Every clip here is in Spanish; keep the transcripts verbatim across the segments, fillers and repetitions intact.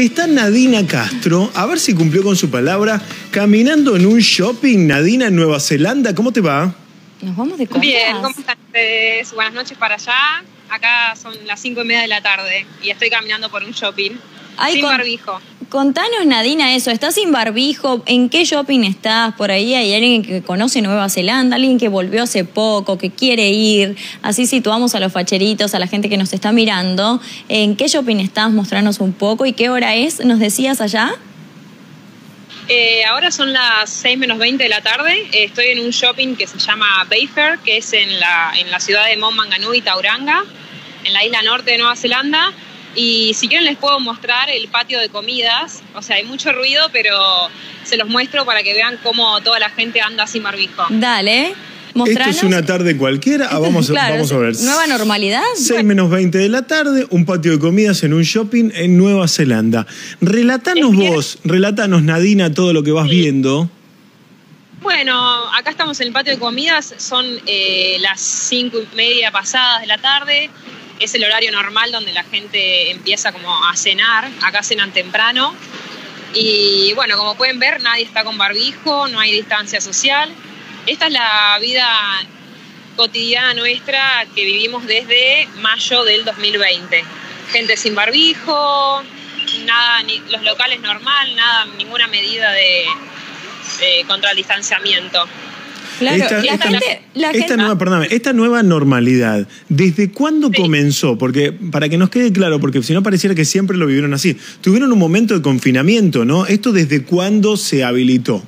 Está Nadina Castro, a ver si cumplió con su palabra, caminando en un shopping, Nadina, en Nueva Zelanda. ¿Cómo te va? Nos vamos de compras. Bien, ¿cómo están ustedes? Buenas noches para allá. Acá son las cinco y media de la tarde y estoy caminando por un shopping. Ay, sin con, barbijo. Contanos, Nadina, eso. ¿Estás sin barbijo? ¿En qué shopping estás? Por ahí hay alguien que conoce Nueva Zelanda, alguien que volvió hace poco, que quiere ir. Así situamos a los facheritos, a la gente que nos está mirando. ¿En qué shopping estás? Mostrarnos un poco. ¿Y qué hora es? ¿Nos decías allá? Eh, ahora son las seis menos veinte de la tarde. Eh, estoy en un shopping que se llama Bayfair, que es en la, en la ciudad de Mount Maunganui, Tauranga, en la isla norte de Nueva Zelanda. Y si quieren les puedo mostrar el patio de comidas. O sea, hay mucho ruido, pero se los muestro para que vean cómo toda la gente anda sin barbijo. Dale, mostranos. Esto es una tarde cualquiera. Ah, vamos, claro, vamos a ver. ¿Nueva normalidad? seis menos veinte de la tarde, un patio de comidas en un shopping en Nueva Zelanda. Relatanos vos, relatanos, Nadina, todo lo que vas sí. viendo. Bueno, acá estamos en el patio de comidas. Son eh, las cinco y media pasadas de la tarde. Es el horario normal donde la gente empieza como a cenar. Acá cenan temprano. Y bueno, como pueden ver, nadie está con barbijo, no hay distancia social. Esta es la vida cotidiana nuestra que vivimos desde mayo del dos mil veinte. Gente sin barbijo, nada, ni, los locales normal, nada, ninguna medida de, de contra el distanciamiento. Claro, esta, la esta, gente, la esta, gente... nueva, perdóname, esta nueva normalidad, ¿desde cuándo sí. comenzó? Porque para que nos quede claro, porque si no pareciera que siempre lo vivieron así. Tuvieron un momento de confinamiento, ¿no? ¿Esto desde cuándo se habilitó?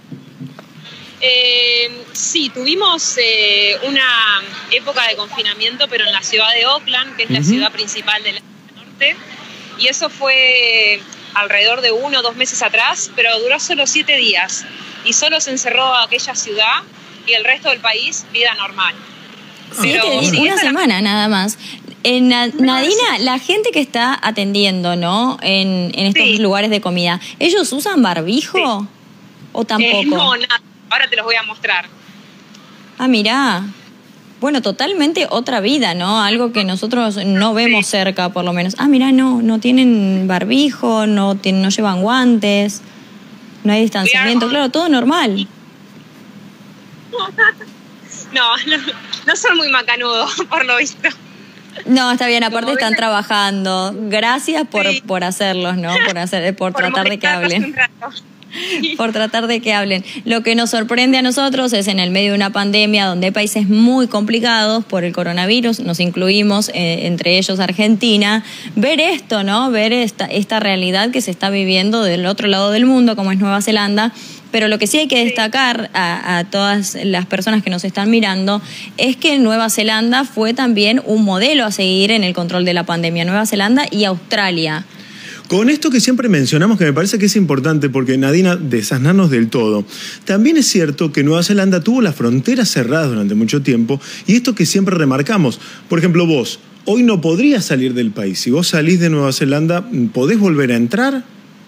Eh, sí, tuvimos eh, una época de confinamiento, pero en la ciudad de Auckland, que es uh-huh. la ciudad principal del norte, y eso fue alrededor de uno o dos meses atrás, pero duró solo siete días, y solo se encerró aquella ciudad, y el resto del país, vida normal. Siete días, sí, una semana nada más. Eh, Na Nadina, la gente que está atendiendo, ¿no? En, en estos sí. lugares de comida, ¿ellos usan barbijo sí. o tampoco? Eh, no, nada. Ahora te los voy a mostrar. Ah, mirá. Bueno, totalmente otra vida, ¿no? Algo que nosotros no vemos sí. cerca, por lo menos. Ah, mirá, no, no tienen barbijo, no, tienen, no llevan guantes, no hay distanciamiento, claro, todo normal. No, no, no son muy macanudos, por lo visto. No, está bien, aparte están ven... trabajando. Gracias por, sí. por hacerlos, ¿no? Por, hacer, por, por tratar de que hablen. Por tratar de que hablen. Lo que nos sorprende a nosotros es en el medio de una pandemia donde hay países muy complicados por el coronavirus, nos incluimos, eh, entre ellos Argentina, ver esto, ¿no? Ver esta, esta realidad que se está viviendo del otro lado del mundo, como es Nueva Zelanda. Pero lo que sí hay que destacar a, a todas las personas que nos están mirando es que Nueva Zelanda fue también un modelo a seguir en el control de la pandemia. Nueva Zelanda y Australia. Con esto que siempre mencionamos, que me parece que es importante, porque Nadina, desasnarnos del todo, también es cierto que Nueva Zelanda tuvo las fronteras cerradas durante mucho tiempo, y esto que siempre remarcamos, por ejemplo vos, hoy no podrías salir del país. Si vos salís de Nueva Zelanda, ¿podés volver a entrar?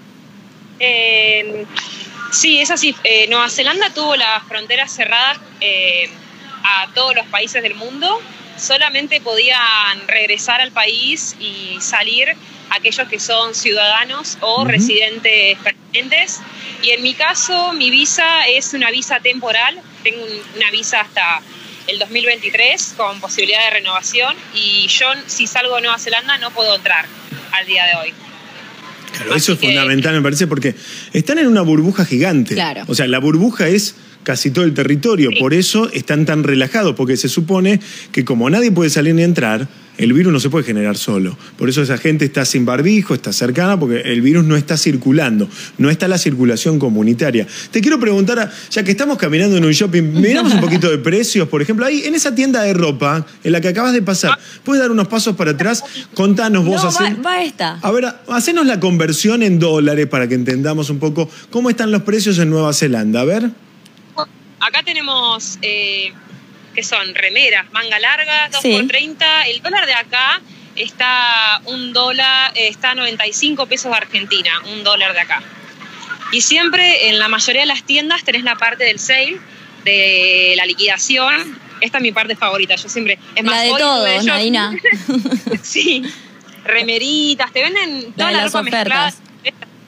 Eh, sí, es así. Eh, Nueva Zelanda tuvo las fronteras cerradas eh, a todos los países del mundo. Solamente podían regresar al país y salir aquellos que son ciudadanos o uh-huh. residentes permanentes. Y en mi caso, mi visa es una visa temporal. Tengo un, una visa hasta el dos mil veintitrés con posibilidad de renovación. Y yo, si salgo de Nueva Zelanda, no puedo entrar al día de hoy. Claro, Así eso es que... fundamental, me parece, porque están en una burbuja gigante. Claro. O sea, la burbuja es casi todo el territorio, sí. por eso están tan relajados, porque se supone que como nadie puede salir ni entrar, el virus no se puede generar solo. Por eso esa gente está sin barbijo, está cercana, porque el virus no está circulando, no está la circulación comunitaria. Te quiero preguntar, ya que estamos caminando en un shopping, miramos un poquito de precios, por ejemplo, ahí en esa tienda de ropa, en la que acabas de pasar, ¿puedes dar unos pasos para atrás? Contanos vos. No, hacen... va, va esta. A ver, hacenos la conversión en dólares para que entendamos un poco cómo están los precios en Nueva Zelanda. A ver. Acá tenemos, eh, que son remeras, manga larga, dos por treinta. El dólar de acá está un dólar, eh, está a noventa y cinco pesos de Argentina, un dólar de acá. Y siempre, en la mayoría de las tiendas, tenés la parte del sale, de la liquidación. Esta es mi parte favorita, yo siempre... Es más, la de todos, Nadina. Sí, remeritas, te venden toda la, la ropa mezclada.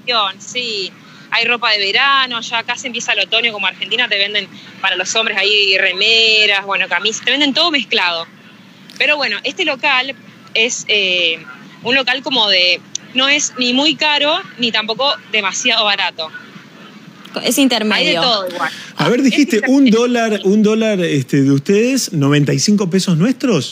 decoración, sí. Hay ropa de verano, ya casi empieza el otoño, como Argentina te venden para los hombres ahí remeras, bueno, camisas, te venden todo mezclado. Pero bueno, este local es eh, un local como de, no es ni muy caro, ni tampoco demasiado barato. Es intermedio. Hay de todo igual. A ver, dijiste un dólar, un dólar este, de ustedes, noventa y cinco pesos nuestros.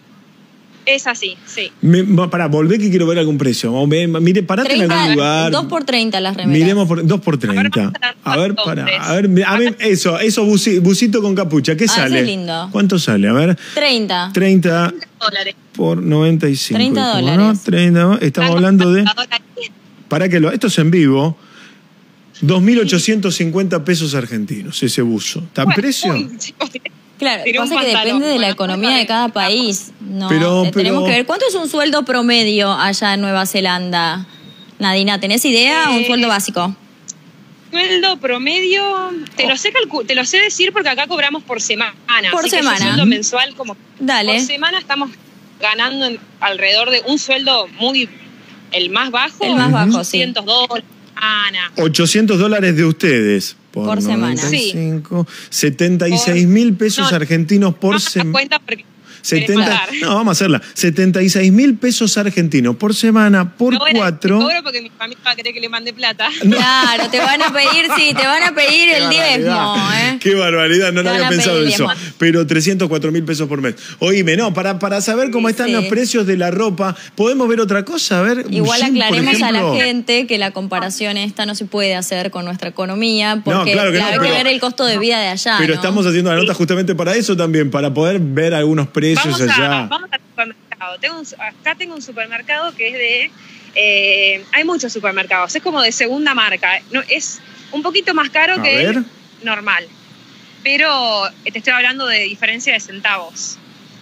Es así, sí. Me, pará, volvé que quiero ver algún precio. Mire, parate en algún lugar. dos por treinta las remeras. Miremos por dos por treinta. A ver, para. A ver, a ver, eso, eso, busi, busito con capucha. ¿Qué ah, sale? Es lindo. ¿Cuánto sale? A ver. treinta. treinta dólares. Por noventa y cinco. treinta dólares. ¿No? treinta, estamos hablando de. Para que lo. Esto es en vivo. dos mil ochocientos cincuenta pesos argentinos, ese buzo. ¿Está en precio? Uy, chicos, Claro, pasa que depende de la economía de cada país. No, pero, eh, tenemos pero... que ver. ¿Cuánto es un sueldo promedio allá en Nueva Zelanda? Nadina, ¿tenés idea? Eh, un sueldo básico. Sueldo promedio, te lo sé calcu te lo sé decir porque acá cobramos por semana. Por así semana. Que sueldo mensual como Dale. Por semana estamos ganando en, alrededor de un sueldo muy, el más bajo. El más bajo, ochocientos dólares. Ana. ochocientos dólares de ustedes. Por, por semana. noventa y cinco, sí. setenta y seis mil pesos no, argentinos por no semana. cuenta porque setenta, no, vamos a hacerla. setenta y seis mil pesos argentinos por semana, por no, cuatro. Te cobro porque mi familia va a querer que le mande plata. No. Claro, te van a pedir, sí, te van a pedir el diezmo. ¿eh? Qué barbaridad, no lo había pensado eso. Pero trescientos cuatro mil pesos por mes. Oíme, no, para, para saber cómo sí, están sí. los precios de la ropa, ¿podemos ver otra cosa? A ver, igual jean, aclaremos a la gente que la comparación esta no se puede hacer con nuestra economía, porque no, claro que claro, no, hay pero, que ver el costo de vida de allá. Pero ¿no? estamos haciendo la nota justamente para eso también, para poder ver algunos precios vamos allá. A, vamos al supermercado. Tengo un, acá tengo un supermercado que es de... Eh, hay muchos supermercados, es como de segunda marca. No, es un poquito más caro a que ver. el normal. Pero te estoy hablando de diferencia de centavos.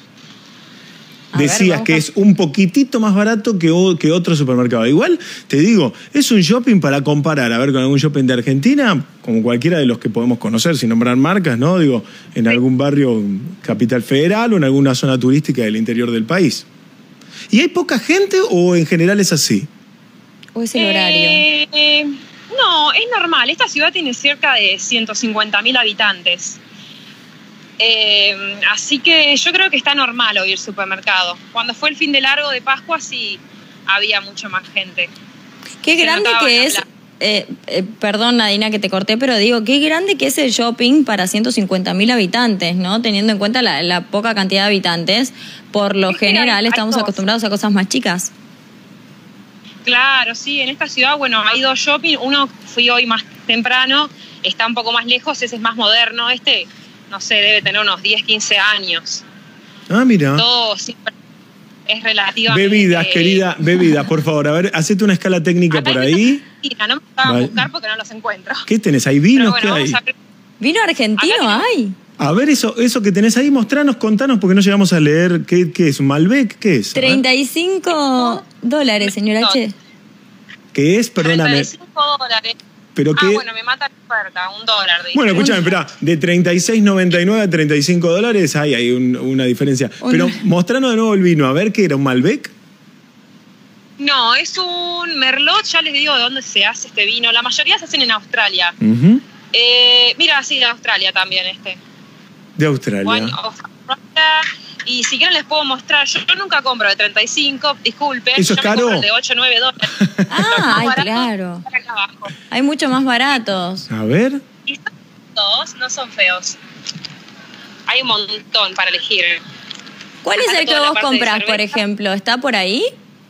A Decías ver, que a... es un poquitito más barato que, que otro supermercado. Igual, te digo, es un shopping para comparar, a ver, con algún shopping de Argentina, como cualquiera de los que podemos conocer, sin nombrar marcas, ¿no? Digo, en sí. algún barrio Capital Federal o en alguna zona turística del interior del país. ¿Y hay poca gente o en general es así? ¿O es el eh, horario? Eh, no, es normal. Esta ciudad tiene cerca de ciento cincuenta mil habitantes. Eh, así que yo creo que está normal hoy el supermercado. Cuando fue el fin de largo de Pascua sí había mucho más gente. Qué Se grande que es, eh, eh, perdón Nadina que te corté, pero digo, qué grande que es el shopping para ciento cincuenta mil habitantes, ¿no? Teniendo en cuenta la, la poca cantidad de habitantes, por lo es general hay, estamos hay acostumbrados a cosas más chicas. Claro, sí, en esta ciudad, bueno, hay dos shopping, uno fui hoy más temprano, está un poco más lejos, ese es más moderno, este... no sé, debe tener unos diez, quince años. Ah, mira. Todo siempre es relativamente... Bebidas, querida, bebidas, por favor. A ver, hacete una escala técnica acá por ahí. No me estaba a buscar porque no los encuentro. ¿Qué tenés? ¿Hay vinos? Bueno, ¿Qué hay? A... ¿Vino argentino hay? A ver, eso, eso que tenés ahí, mostranos, contanos, porque no llegamos a leer. ¿Qué, qué es? ¿Un Malbec? ¿Qué es? treinta y cinco dólares, señora Che. ¿Qué es? Perdóname. treinta y cinco dólares. Pero ah, que... bueno, me mata la oferta, un dólar. De bueno, escúchame, espera, de treinta y seis noventa y nueve a treinta y cinco dólares hay, hay un, una diferencia. Un... Pero mostranos de nuevo el vino, a ver, ¿qué era? ¿Un Malbec? No, es un Merlot, ya les digo de dónde se hace este vino. La mayoría se hacen en Australia. Uh-huh. eh, mira, sí, de Australia también este. De Australia. Bueno, y si quieren les puedo mostrar, yo, yo nunca compro de treinta y cinco, disculpen. ¿Eso es yo caro? Me compro de ocho, nueve dólares. Ah, ay, claro. Hay mucho más baratos. A ver. Y estos dos no son feos. Hay un montón para elegir. ¿Cuál es el que vos comprás, por ejemplo? ¿Está por ahí?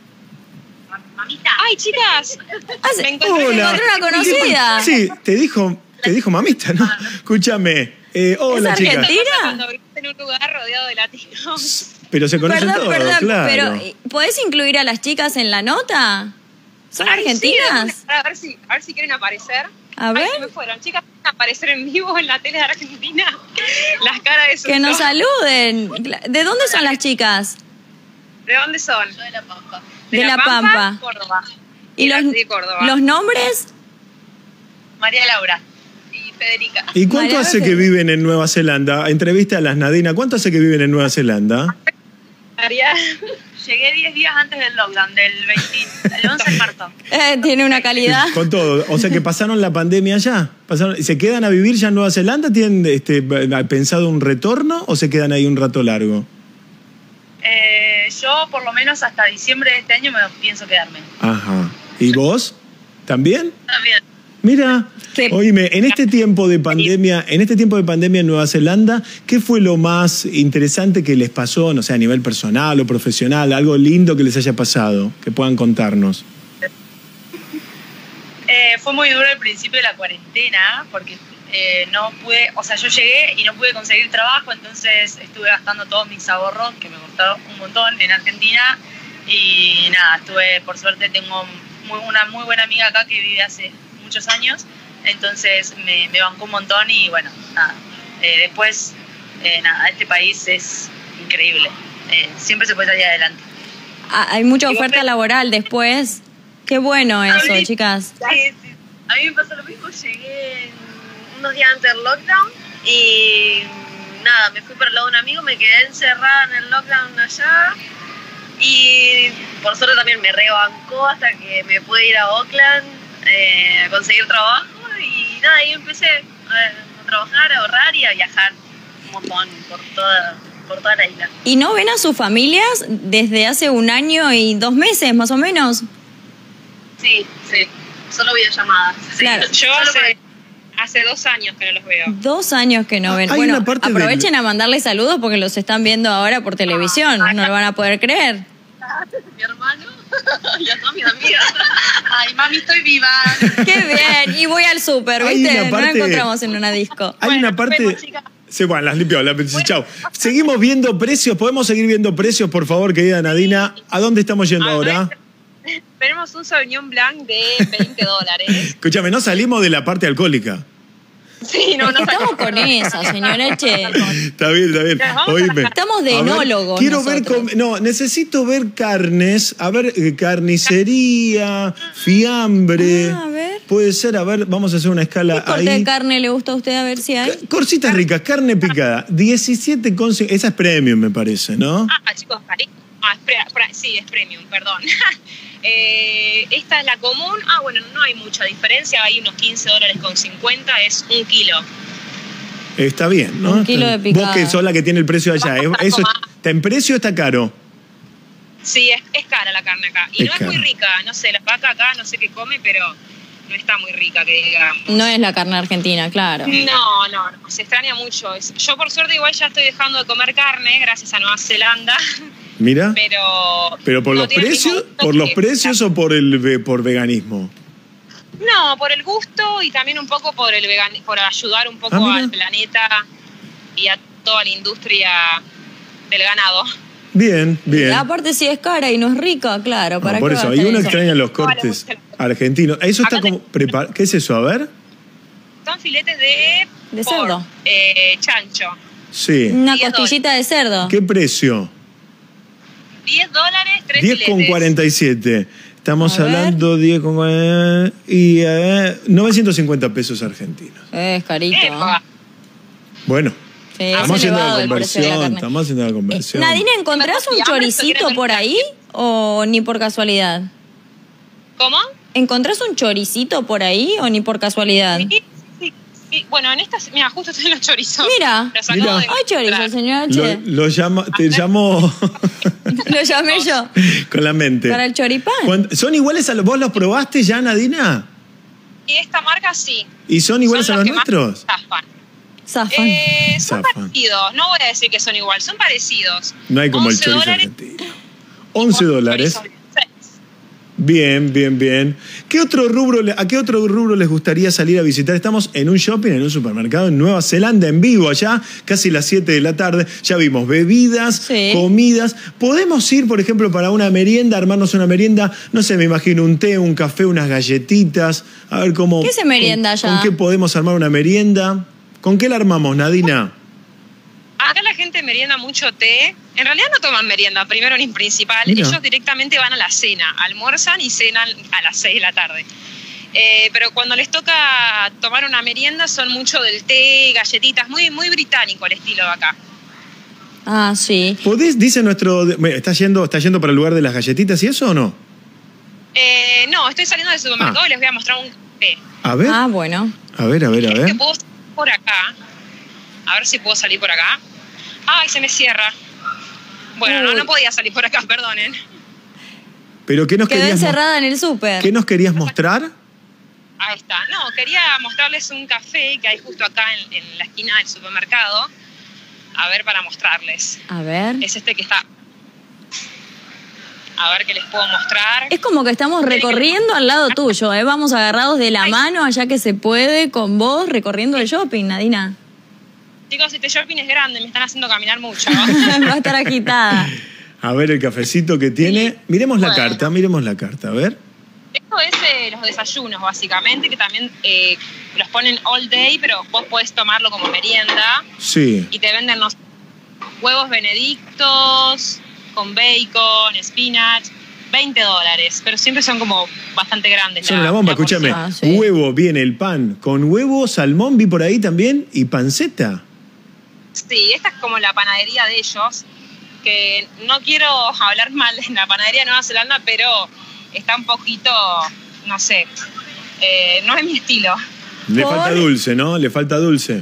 Mamita. Ay, chicas. Ah, me encontré, hola. encontré una conocida. Sí, te dijo, te dijo mamita, ¿no? Escúchame. Eh, hola, ¿Es chicas. Argentina? Cuando viviste en un lugar rodeado de latinos. Pero se conocen perdón, todos, perdón, claro. Pero, ¿podés incluir a las chicas en la nota? ¿Son Ay, argentinas? Sí, a, ver si, a ver si quieren aparecer. A ver. Ay, se me fueron. Chicas, ¿quieren aparecer en vivo en la tele de Argentina? Las caras de sus Que nos saluden. ¿De dónde son las chicas? ¿De dónde son? Yo de La Pampa. De, de La, la Pampa. Pampa, Córdoba. ¿Y los, de Córdoba. los nombres? María Laura y Federica. ¿Y cuánto María hace que viven en Nueva Zelanda? Entrevista a las Nadina. ¿Cuánto hace que viven en Nueva Zelanda? María. llegué diez días antes del lockdown, del veinte, el once de marzo. Eh, tiene una calidad. Con todo. O sea que pasaron la pandemia allá. Pasaron, ¿se quedan a vivir ya en Nueva Zelanda? ¿Tienen este, pensado un retorno o se quedan ahí un rato largo? Eh, yo por lo menos hasta diciembre de este año me pienso quedarme. Ajá. ¿Y vos? ¿También? También. Mira, ¿Qué? oíme, en este tiempo de pandemia, en este tiempo de pandemia en Nueva Zelanda, ¿qué fue lo más interesante que les pasó, no sé, a nivel personal o profesional, algo lindo que les haya pasado, que puedan contarnos? Eh, fue muy duro el principio de la cuarentena, porque eh, no pude, o sea, yo llegué y no pude conseguir trabajo, entonces estuve gastando todos mis ahorros, que me costaron un montón en Argentina, y nada, estuve, por suerte tengo muy, una muy buena amiga acá que vive hace muchos años, entonces me, me bancó un montón y bueno, nada, eh, después, eh, nada, este país es increíble, eh, siempre se puede salir adelante. Ah, hay mucha oferta laboral después. Qué bueno eso, chicas. Sí, sí. A mí me pasó lo mismo, llegué unos días antes del lockdown y nada, me fui para el lado de un amigo, me quedé encerrada en el lockdown allá y por suerte también me rebancó hasta que me pude ir a Auckland eh, a conseguir trabajo y nada, ahí empecé a, a trabajar, a ahorrar y a viajar un montón por toda, por toda la isla. ¿Y no ven a sus familias desde hace un año y dos meses más o menos? Sí, sí, solo videollamadas. Claro. Yo hace, hace dos años que no los veo. Dos años que no ven. Hay Bueno, una parte aprovechen del- a mandarle saludos porque los están viendo ahora por televisión. No lo van a poder creer. Mi hermano y a todas mis amigas. Ay, mami, estoy viva. Qué bien. Y voy al súper, Hay ¿viste? una No parte- nos encontramos en una disco. Hay Bueno, una parte... nos vemos, chicas. Sí, bueno, las limpió, las chao. Seguimos viendo precios, ¿podemos seguir viendo precios, por favor, querida Nadina? ¿A dónde estamos yendo Ah, ahora? Tenemos un Sauvignon Blanc de veinte dólares. Escúchame, no salimos de la parte alcohólica. Sí, no, Es que no estamos con esa, señor Eche. Está bien, está bien. Nos vamos a Oíme. la- Estamos de A ver, enólogos Quiero ver, nosotros. com- no, necesito ver carnes, a ver, eh, carnicería, fiambre. Ah, a ver. Puede ser, a ver, vamos a hacer una escala ¿Qué corte ahí. de carne le gusta a usted? A ver si hay. Corcitas ricas, carne picada, diecisiete con cincuenta. Esa es premium, me parece, ¿no? Ah, chicos, cari- ah, es pre- pre- sí, es premium, perdón. Eh, esta es la común. Ah, bueno, no hay mucha diferencia. Hay unos quince dólares con cincuenta, es un kilo. Está bien, ¿no? Un kilo Está- de picada. Vos que sos la que tiene el precio allá. ¿eh? ¿Eso está en precio o está caro? Sí, es, es cara la carne acá. Y Es no es muy cara. rica. No sé, la vaca acá no sé qué come, pero no está muy rica, que digamos. No es la carne argentina, claro. No, no, no, se extraña mucho. Es- Yo por suerte igual ya estoy dejando de comer carne gracias a Nueva Zelanda, Mira. pero... ¿Pero por no los tiene el mismo precios? gusto ¿Por los que- precios o por el ve- por veganismo? No, por el gusto y también un poco por el vegan, por ayudar un poco Ah, mira. al planeta y a toda la industria del ganado. Bien, bien. Aparte, si es cara y no es rica, claro. No, ¿para por qué eso, va a y estar uno eso? extraña los Vale, cortes mucho. argentinos. Eso está Acá como preparado. ¿Qué es eso? A ver. Son filetes de... De pork, cerdo. eh, chancho. Sí. Una diez costillita de cerdo. ¿Qué precio? diez dólares, tres diez con filetes. cuarenta y siete. Estamos A ver. hablando diez con cuarenta y eh, novecientos cincuenta pesos argentinos. Eh, es carito. Epa. Bueno, Sí, es estamos haciendo la elevado el precio de la conversión. carne. Estamos haciendo la Eh, conversión. Nadine, ¿encontrás un Sí, ahora esto choricito quiere por ver- ahí o ni por casualidad? ¿Cómo? ¿Encontrás un choricito por ahí o ni por casualidad? Sí, sí, sí. Bueno, en estas... Mira, justo estoy en los chorizos. Mira. Los acabo Mira. de Ay, chorizo, encontrar. señora Lo, Che. lo llama, te llamo Lo llamé yo. con la mente. Para el choripán. ¿Cuánt- ¿Son iguales a los... ¿Vos los probaste ya, Nadina? Y esta marca sí. ¿Y son iguales Son a los que más nuestros? zafan. Zafan. Eh, son Zafan. parecidos, no voy a decir que son igual, son parecidos. No hay como el once chorizo dólares argentino. once dólares. chorizo. Sí. Bien, bien, bien. ¿Qué otro rubro, le- ¿A qué otro rubro les gustaría salir a visitar? Estamos en un shopping, en un supermercado en Nueva Zelanda, en vivo allá, casi las siete de la tarde. Ya vimos bebidas, Sí. comidas. ¿Podemos ir, por ejemplo, para una merienda, armarnos una merienda? No sé, me imagino un té, un café, unas galletitas. A ver cómo... ¿Qué se merienda con, allá? ¿Con qué podemos armar una merienda? ¿Con qué la armamos, Nadina? Acá la gente merienda mucho té. En realidad no toman merienda, primero ni principal. Mira. Ellos directamente van a la cena, almuerzan y cenan a las seis de la tarde. Eh, pero cuando les toca tomar una merienda son mucho del té, galletitas, muy, muy británico el estilo de acá. Ah, sí. ¿Podés, dice nuestro... ¿Está yendo, está yendo para el lugar de las galletitas y eso o no? Eh, no, estoy saliendo del supermercado Ah. y les voy a mostrar un café. A ver. Ah, bueno. A ver, a ver, a Es ver. que puedo salir por acá. A ver si puedo salir por acá. Ay, se me cierra. Bueno, no, Uy. no podía salir por acá, perdonen. ¿Pero qué nos Quedó querías, mo- encerrada en el súper. ¿qué nos querías mostrar? Ahí está. No, quería mostrarles un café que hay justo acá en, en la esquina del supermercado. A ver, para mostrarles. A ver. Es este que está... A ver qué les puedo mostrar. Es como que estamos recorriendo al lado tuyo, ¿eh? Vamos agarrados de la Ay. mano allá que se puede con vos recorriendo el shopping, Nadina. Chicos, este shopping es grande, me están haciendo caminar mucho. Va a estar agitada. A ver el cafecito que tiene. Miremos la Bueno. carta, miremos la carta, a ver. Esto es eh, los desayunos, básicamente, que también eh, los ponen all day, pero vos podés tomarlo como merienda. Sí. Y te venden los huevos benedictos con bacon, spinach, veinte dólares. Pero siempre son como bastante grandes. Son la- una bomba, la porción. escúchame. Ah, sí. Huevo, viene el pan. Con huevo, salmón vi por ahí también y panceta. Sí, esta es como la panadería de ellos, que no quiero hablar mal de la panadería de Nueva Zelanda, pero está un poquito, no sé, eh, no es mi estilo. Le ¿Por? falta dulce, ¿no? Le falta dulce.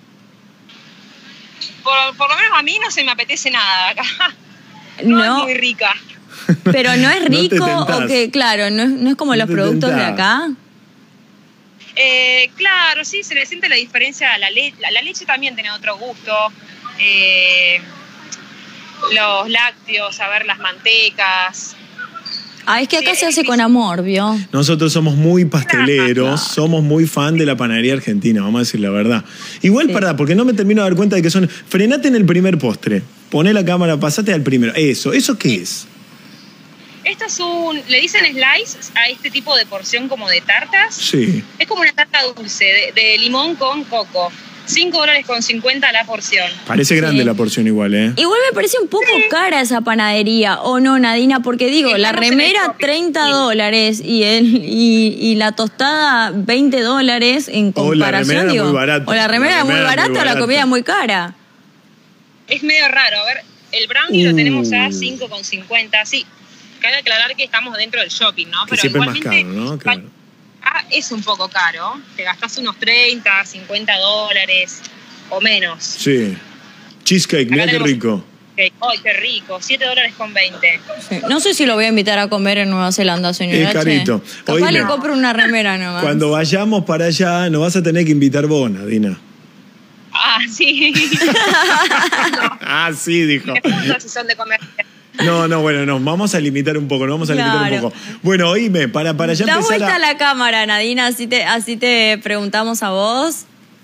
Por, por lo menos a mí no se me apetece nada acá. No, No, es muy rica. pero no es No te rico tentás. o que, claro, no es, no es como No los te productos de tentás. acá. Eh, claro, sí, se le siente la diferencia a la leche. La, la leche también tiene otro gusto. Eh, los lácteos, a ver, las mantecas. Ah, es que acá Sí, se es hace con difícil. amor, ¿vio? Nosotros somos muy pasteleros, Claro. somos muy fan de la panadería argentina, vamos a decir la verdad. Igual, Sí. pará, porque no me termino de dar cuenta de que son... Frenate en el primer postre, poné la cámara, pasate al primero. Eso, ¿eso qué es? Esto es un, le dicen slice a este tipo de porción como de tartas. Sí. Es como una tarta dulce de, de limón con coco. cinco dólares con cincuenta la porción. Parece grande Sí. la porción igual, ¿eh? Igual me parece un poco cara esa panadería, ¿o no, Nadina? Porque digo, la Estamos en el remera shopping, treinta sí. dólares y, el, y, y la tostada veinte dólares en O la comparación, remera era digo. muy barata. O la remera La era muy remera era barata muy o la barata. comida muy cara. Es medio raro. A ver, el brownie lo Uh. tenemos a cinco con cincuenta. Sí, cabe aclarar que estamos dentro del shopping, ¿no? Que Pero siempre es más igualmente caro, ¿no? Claro. acá es un poco caro. Te gastás unos treinta, cincuenta dólares o menos. Sí. Cheesecake, mirá Acá qué tenemos- rico. ¡Ay, qué rico! siete dólares con veinte. Sí. No sé si lo voy a invitar a comer en Nueva Zelanda, señora. Es carito. Che. Capaz Oíme. le compro una remera nomás. Cuando vayamos para allá, nos vas a tener que invitar vos, Nadina. Ah, sí. Ah, sí, dijo. Después si son de comer. No, no, bueno, nos vamos a limitar un poco, nos vamos a limitar un Claro. poco. Bueno, oíme, para, para ya Da empezar vuelta a... a la cámara, Nadina, así te, así te preguntamos a vos.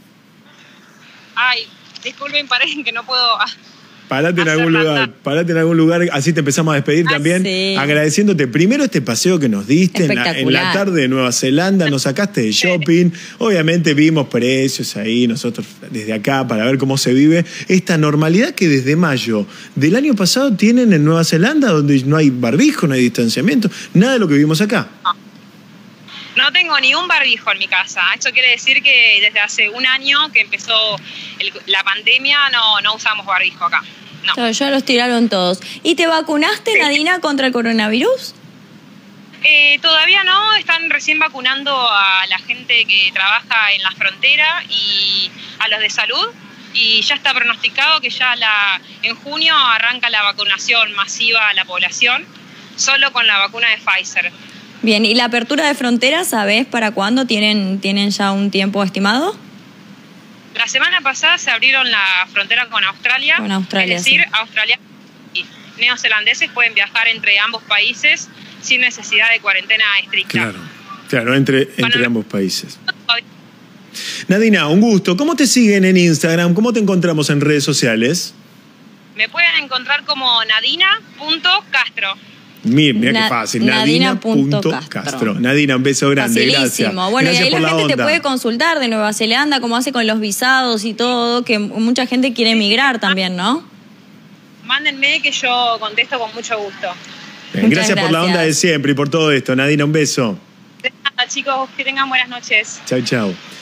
Ay, disculpen, parecen que no puedo... ah, Parate en hacer algún la lugar, tanda. parate en algún lugar, así te empezamos a despedir Ah, también, sí. agradeciéndote primero este paseo que nos diste en la, en la Espectacular. tarde de Nueva Zelanda, nos sacaste de shopping, obviamente vimos precios ahí, nosotros desde acá para ver cómo se vive esta normalidad que desde mayo del año pasado tienen en Nueva Zelanda, donde no hay barbijo, no hay distanciamiento, nada de lo que vivimos acá. No tengo ni un barbijo en mi casa. Esto quiere decir que desde hace un año que empezó el- la pandemia no, no usamos barbijo acá. No. Claro, ya los tiraron todos. ¿Y te vacunaste, Sí. Nadina, contra el coronavirus? Eh, todavía no, están recién vacunando a la gente que trabaja en la frontera y a los de salud. Y ya está pronosticado que ya la, en junio arranca la vacunación masiva a la población, solo con la vacuna de Pfizer. Bien, ¿y la apertura de fronteras, sabés para cuándo? ¿Tienen, tienen ya un tiempo estimado? La semana pasada se abrieron la frontera con Australia. Con Australia, es decir, sí. australianos y neozelandeses pueden viajar entre ambos países sin necesidad de cuarentena estricta. Claro, claro, entre, entre Bueno, ambos países. Nadina, un gusto. ¿Cómo te siguen en Instagram? ¿Cómo te encontramos en redes sociales? Me pueden encontrar como nadina punto castro. Mira, mira Na- qué fácil. Nadina punto Nadina.castro. Castro. Nadina, un beso grande, gracias. Facilísimo. Bueno, Gracias y ahí por la la gente te onda. puede consultar de Nueva Zelanda, cómo hace con los visados y todo, que mucha gente quiere emigrar también, ¿no? Mándenme que yo contesto con mucho gusto. Bien, Muchas gracias por la gracias. onda de siempre y por todo esto. Nadina, un beso. De nada, chicos, que tengan buenas noches. Chau, chau.